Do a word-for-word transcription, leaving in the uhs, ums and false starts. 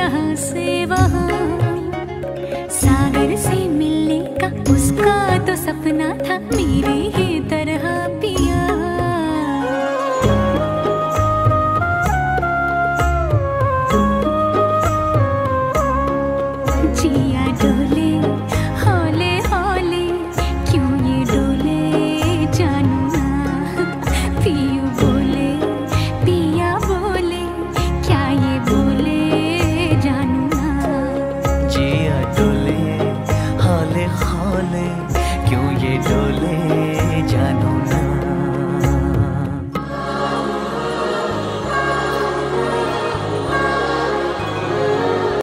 यहाँ से वहाँ, सागर से मिलने का उसका तो सपना था, मेरे ही तरह पिया। जिया डोले हौले हौले, क्यों ये डोले जानू ना। पियू बोले पिया बोले, क्या ये बोले जानू ना। जिया डोले हौले हौले, क्यों ये डोले